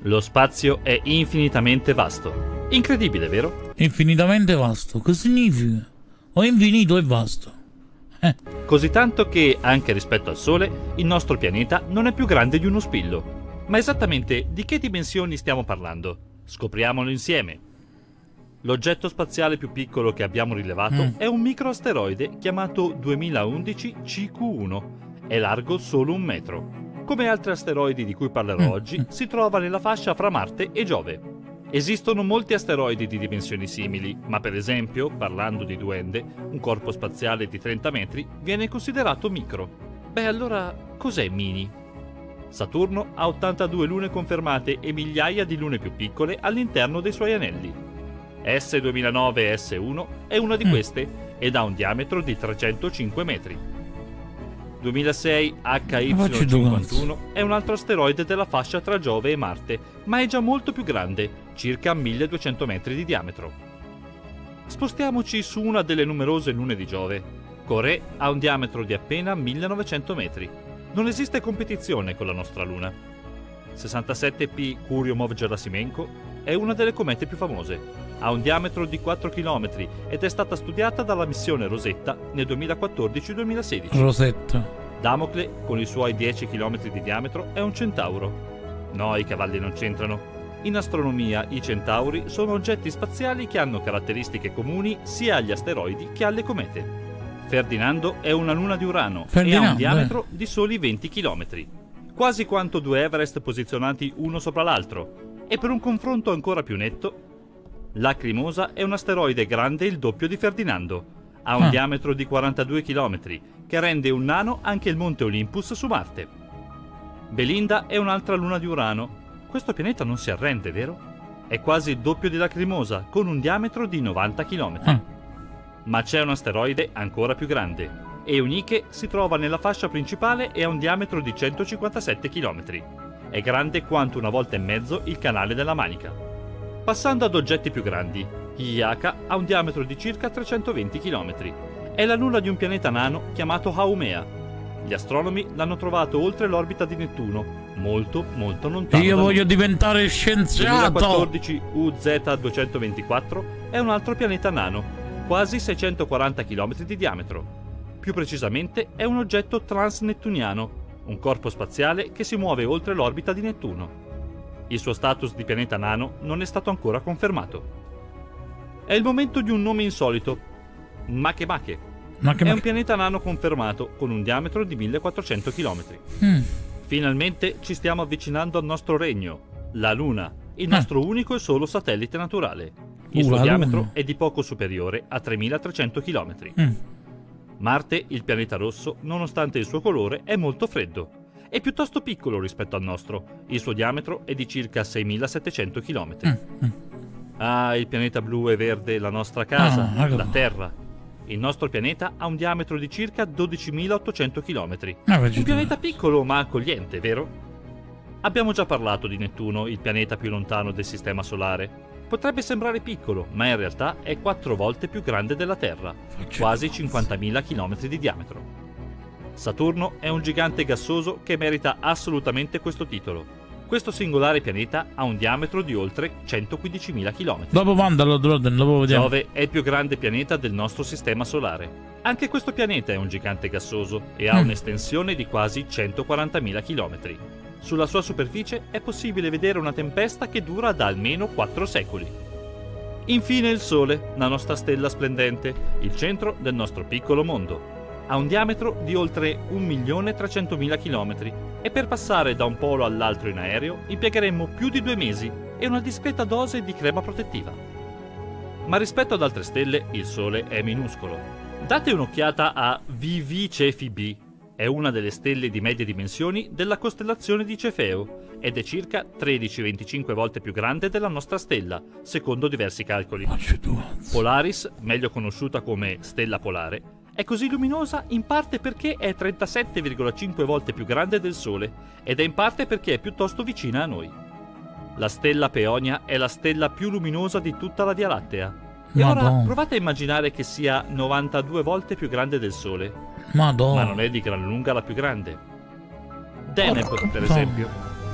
Lo spazio è infinitamente vasto. Incredibile, vero? Infinitamente vasto, che significa? O infinito e vasto? Così tanto che, anche rispetto al Sole, il nostro pianeta non è più grande di uno spillo. Ma esattamente di che dimensioni stiamo parlando? Scopriamolo insieme. L'oggetto spaziale più piccolo che abbiamo rilevato è un microasteroide chiamato 2011 CQ1. È largo solo 1 metro. Come altri asteroidi di cui parlerò oggi, si trova nella fascia fra Marte e Giove. Esistono molti asteroidi di dimensioni simili, ma per esempio, parlando di Duende, un corpo spaziale di 30 metri viene considerato micro. Beh, allora, cos'è mini? Saturno ha 82 lune confermate e migliaia di lune più piccole all'interno dei suoi anelli. S2009 S1 è una di queste ed ha un diametro di 305 metri. 2006 HY51 è un altro asteroide della fascia tra Giove e Marte, ma è già molto più grande, circa 1200 metri di diametro. Spostiamoci su una delle numerose lune di Giove. Corée ha un diametro di appena 1900 metri. Non esiste competizione con la nostra luna. 67P Churyumov-Gerasimenko è una delle comete più famose. Ha un diametro di 4 km ed è stata studiata dalla missione Rosetta nel 2014-2016. Rosetta. Damocle, con i suoi 10 km di diametro, è un centauro. No, i cavalli non c'entrano. In astronomia i centauri sono oggetti spaziali che hanno caratteristiche comuni sia agli asteroidi che alle comete. Ferdinando è una luna di Urano e ha un diametro di soli 20 km, quasi quanto 2 Everest posizionati uno sopra l'altro. E per un confronto ancora più netto, Lacrimosa è un asteroide grande il doppio di Ferdinando. Ha un diametro di 42 km, che rende un nano anche il monte Olympus su Marte. Belinda è un'altra luna di Urano. Questo pianeta non si arrende, vero? È quasi il doppio di Lacrimosa, con un diametro di 90 km. Ma c'è un asteroide ancora più grande. Eunike si trova nella fascia principale e ha un diametro di 157 km. È grande quanto 1,5 volte il canale della Manica. Passando ad oggetti più grandi, Hyaka ha un diametro di circa 320 km. È la luna di un pianeta nano chiamato Haumea. Gli astronomi l'hanno trovato oltre l'orbita di Nettuno, molto lontano. Io voglio diventare scienziato! 2014 UZ224 è un altro pianeta nano, quasi 640 km di diametro. Più precisamente è un oggetto transnettuniano, un corpo spaziale che si muove oltre l'orbita di Nettuno. Il suo status di pianeta nano non è stato ancora confermato. È il momento di un nome insolito. Makemake. È un pianeta nano confermato con un diametro di 1400 km. Finalmente ci stiamo avvicinando al nostro regno, la Luna, il nostro unico e solo satellite naturale. Il suo diametro è di poco superiore a 3300 km. Marte, il pianeta rosso, nonostante il suo colore, è molto freddo. È piuttosto piccolo rispetto al nostro. Il suo diametro è di circa 6700 km. Il pianeta blu e verde, la nostra casa, la Terra. Il nostro pianeta ha un diametro di circa 12.800 km. Un pianeta piccolo ma accogliente, vero? Abbiamo già parlato di Nettuno, il pianeta più lontano del Sistema Solare. Potrebbe sembrare piccolo, ma in realtà è 4 volte più grande della Terra, quasi 50.000 km di diametro. Saturno è un gigante gassoso che merita assolutamente questo titolo. Questo singolare pianeta ha un diametro di oltre 115.000 km. Dopo mandalo, dopo vediamo. Giove è il più grande pianeta del nostro sistema solare. Anche questo pianeta è un gigante gassoso e ha un'estensione di quasi 140.000 km. Sulla sua superficie è possibile vedere una tempesta che dura da almeno 4 secoli. Infine il Sole, la nostra stella splendente, il centro del nostro piccolo mondo. Ha un diametro di oltre 1.300.000 km e per passare da un polo all'altro in aereo impiegheremmo più di 2 mesi e una discreta dose di crema protettiva. Ma rispetto ad altre stelle, il Sole è minuscolo. Date un'occhiata a VV Cephei b. È una delle stelle di medie dimensioni della costellazione di Cefeo ed è circa 13-25 volte più grande della nostra stella, secondo diversi calcoli. Polaris, meglio conosciuta come stella polare, è così luminosa in parte perché è 37,5 volte più grande del Sole ed è in parte perché è piuttosto vicina a noi. La stella Peonia è la stella più luminosa di tutta la Via Lattea. E ora provate a immaginare che sia 92 volte più grande del Sole. Ma non è di gran lunga la più grande. Deneb, per esempio,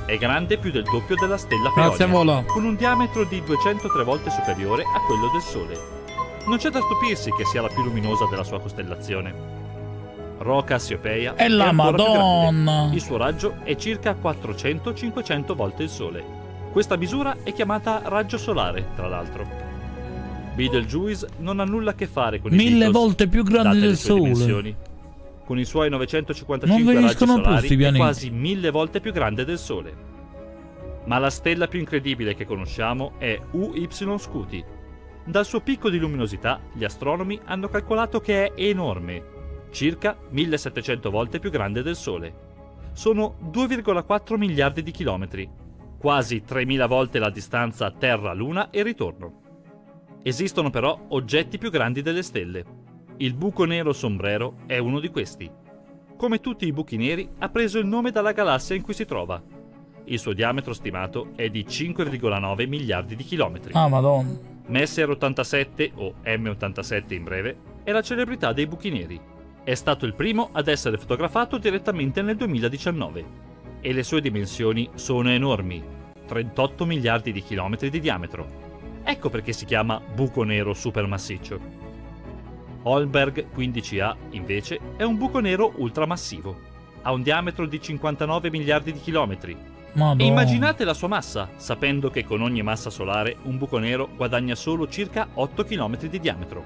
È grande più del doppio della stella Grazie, Peonia, Volo. con un diametro di 203 volte superiore a quello del Sole. Non c'è da stupirsi che sia la più luminosa della sua costellazione. Rho Cassiopeia E la ancora più grande. Madonna! Il suo raggio è circa 400-500 volte il Sole. Questa misura è chiamata raggio solare, tra l'altro. Betelgeuse non ha nulla a che fare con i 1000 Beatles, volte più grande date le del sue Sole. dimensioni. Con i suoi 955 Non raggi finiscono più solari sti è pianeti. quasi 1000 volte più grande del Sole. Ma la stella più incredibile che conosciamo è UY Scuti. Dal suo picco di luminosità, gli astronomi hanno calcolato che è enorme, circa 1700 volte più grande del Sole. Sono 2,4 miliardi di chilometri, quasi 3000 volte la distanza Terra-Luna e ritorno. Esistono però oggetti più grandi delle stelle. Il buco nero sombrero è uno di questi. Come tutti i buchi neri, ha preso il nome dalla galassia in cui si trova. Il suo diametro stimato è di 5,9 miliardi di chilometri. Ah, Madonna. Messier 87, o M87 in breve, è la celebrità dei buchi neri. È stato il primo ad essere fotografato direttamente nel 2019 e le sue dimensioni sono enormi, 38 miliardi di chilometri di diametro. Ecco perché si chiama buco nero supermassiccio. Holmberg 15A, invece, è un buco nero ultramassivo. Ha un diametro di 59 miliardi di chilometri. Madonna. E immaginate la sua massa, sapendo che con ogni massa solare un buco nero guadagna solo circa 8 km di diametro.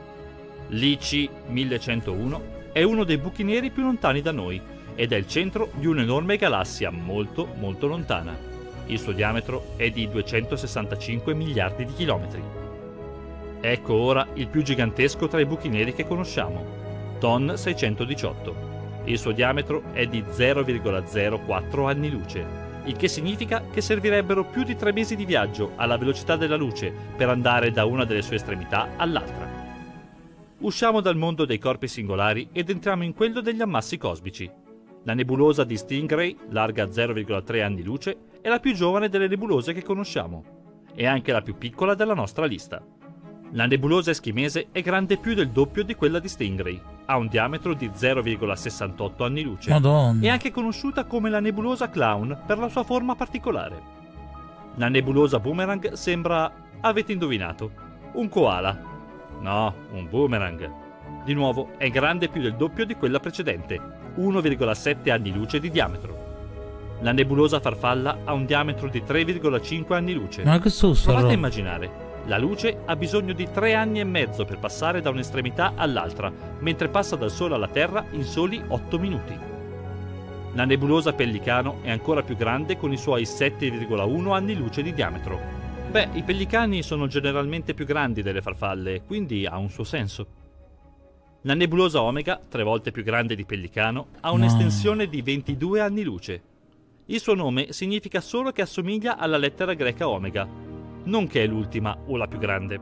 L'IC 1101 è uno dei buchi neri più lontani da noi ed è il centro di un'enorme galassia molto molto lontana. Il suo diametro è di 265 miliardi di chilometri. Ecco ora il più gigantesco tra i buchi neri che conosciamo, TON 618. Il suo diametro è di 0,04 anni luce, il che significa che servirebbero più di 3 mesi di viaggio alla velocità della luce per andare da una delle sue estremità all'altra. Usciamo dal mondo dei corpi singolari ed entriamo in quello degli ammassi cosmici. La nebulosa di Stingray, larga 0,3 anni luce, è la più giovane delle nebulose che conosciamo. È anche la più piccola della nostra lista. La nebulosa eschimese è grande più del doppio di quella di Stingray, ha un diametro di 0,68 anni luce. Madonna. È anche conosciuta come la nebulosa Clown per la sua forma particolare. La nebulosa Boomerang sembra, avete indovinato, un koala. No, un boomerang. Di nuovo, è grande più del doppio di quella precedente, 1,7 anni luce di diametro. La nebulosa Farfalla ha un diametro di 3,5 anni luce. Ma che sto Provate a immaginare. La luce ha bisogno di 3 anni e mezzo per passare da un'estremità all'altra, mentre passa dal Sole alla Terra in soli 8 minuti. La nebulosa Pellicano è ancora più grande con i suoi 7,1 anni luce di diametro. Beh, i pellicani sono generalmente più grandi delle farfalle, quindi ha un suo senso. La nebulosa Omega, 3 volte più grande di Pellicano, ha un'estensione di 22 anni luce. Il suo nome significa solo che assomiglia alla lettera greca Omega, non che è l'ultima o la più grande.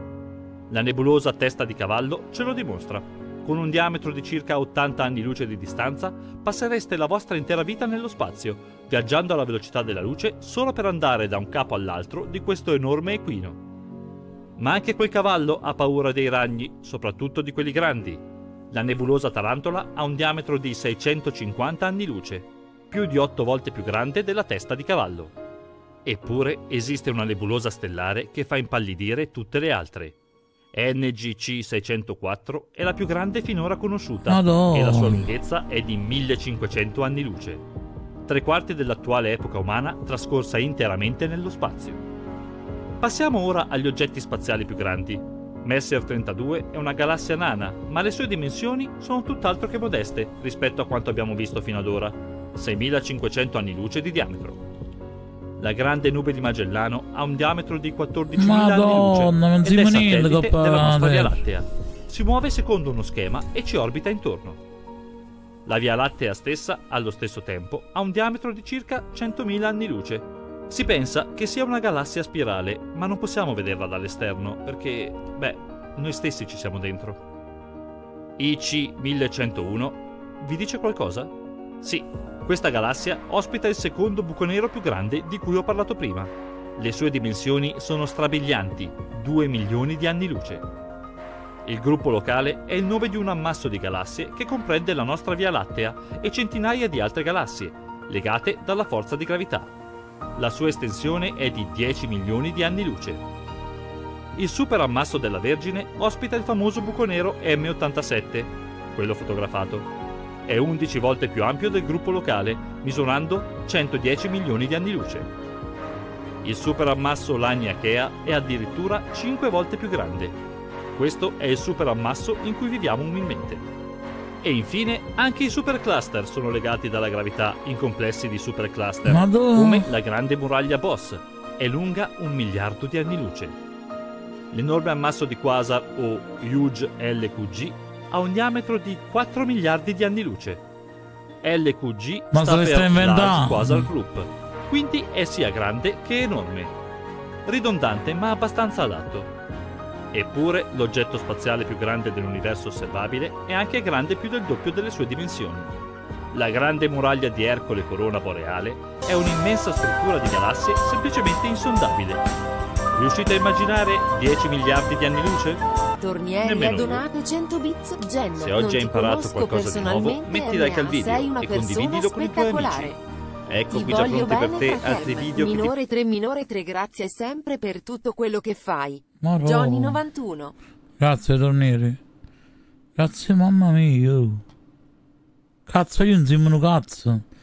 La nebulosa Testa di Cavallo ce lo dimostra. Con un diametro di circa 80 anni luce di distanza, passereste la vostra intera vita nello spazio, viaggiando alla velocità della luce solo per andare da un capo all'altro di questo enorme equino. Ma anche quel cavallo ha paura dei ragni, soprattutto di quelli grandi. La nebulosa Tarantola ha un diametro di 650 anni luce, più di 8 volte più grande della Testa di Cavallo. Eppure esiste una nebulosa stellare che fa impallidire tutte le altre. NGC 604 è la più grande finora conosciuta e la sua lunghezza è di 1500 anni luce, 3/4 dell'attuale epoca umana trascorsa interamente nello spazio. Passiamo ora agli oggetti spaziali più grandi. Messier 32 è una galassia nana, ma le sue dimensioni sono tutt'altro che modeste rispetto a quanto abbiamo visto fino ad ora, 6500 anni luce di diametro. La grande nube di Magellano ha un diametro di 14.000 anni luce ed è satellite della nostra Via Lattea. Si muove secondo uno schema e ci orbita intorno. La Via Lattea stessa, allo stesso tempo, ha un diametro di circa 100.000 anni luce. Si pensa che sia una galassia a spirale, ma non possiamo vederla dall'esterno perché, noi stessi ci siamo dentro. IC 1101 vi dice qualcosa? Sì, questa galassia ospita il secondo buco nero più grande di cui ho parlato prima. Le sue dimensioni sono strabilianti, 2 milioni di anni luce. Il gruppo locale è il nome di un ammasso di galassie che comprende la nostra Via Lattea e centinaia di altre galassie, legate dalla forza di gravità. La sua estensione è di 10 milioni di anni luce. Il superammasso della Vergine ospita il famoso buco nero M87, quello fotografato. È 11 volte più ampio del gruppo locale, misurando 110 milioni di anni luce. Il superammasso Laniakea è addirittura 5 volte più grande. Questo è il superammasso in cui viviamo umilmente. E infine anche i supercluster sono legati dalla gravità in complessi di supercluster, come la grande muraglia Boss, è lunga 1 miliardo di anni luce. L'enorme ammasso di quasar o Huge LQG ha un diametro di 4 miliardi di anni luce. LQG sta per Large Quasar Group, quindi è sia grande che enorme. Ridondante ma abbastanza adatto. Eppure l'oggetto spaziale più grande dell'universo osservabile è anche grande più del doppio delle sue dimensioni. La grande muraglia di Ercole Corona Boreale è un'immensa struttura di galassie semplicemente insondabile. Riuscite a immaginare 10 miliardi di anni luce? Tornieri ha donato 100 bits. Gen, se oggi hai imparato qualcosa di nuovo, metti like al video e condividilo con i tuoi amici. Ecco qui già pronti per te altri video minore 3 grazie sempre per tutto quello che fai. Marò. Johnny 91. Grazie Tornieri. Grazie mamma mia. Cazzo io non sono cazzo.